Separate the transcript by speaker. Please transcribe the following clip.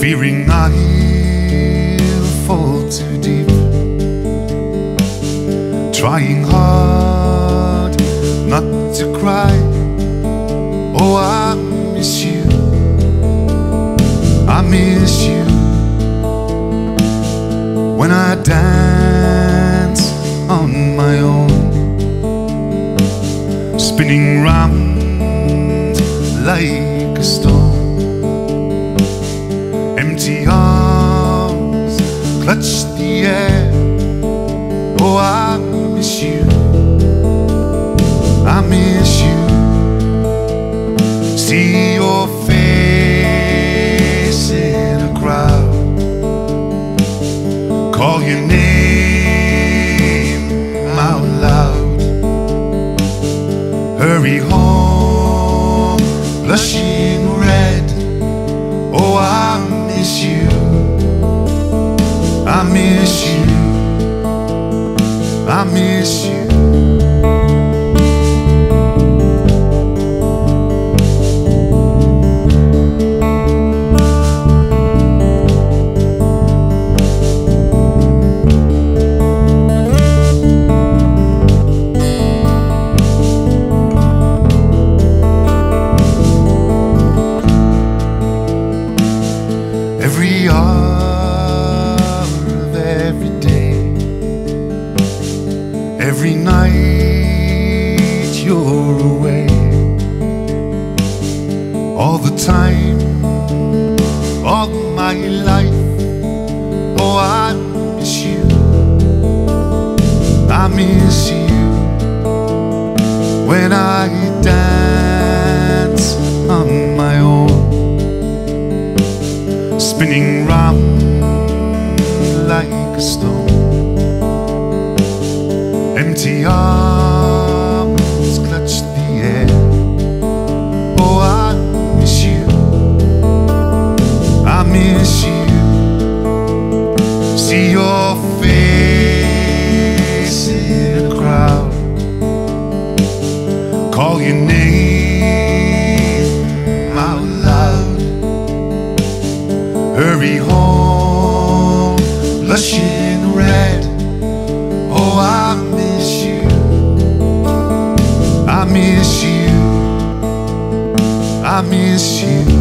Speaker 1: fearing I'll fall too deep, trying hard not to cry. Oh, I miss you, I miss you. When I dance on my own, spinning round like a stone, empty arms clutch the air. Oh, I miss you, I miss you. See your face in a crowd, call your name out loud, hurry home, blushing red. Oh, I miss you, I miss you, I miss you. Every hour of every day, every night you're away, all the time, all my life. Oh, I miss you, I miss you. When I dance on my own, spinning round like a stone, empty arms clutch the air. Oh, I miss you, I miss you. See your face in a crowd, call your name out loud, hurry home, blushing red. Oh, I miss you, I miss you, I miss you.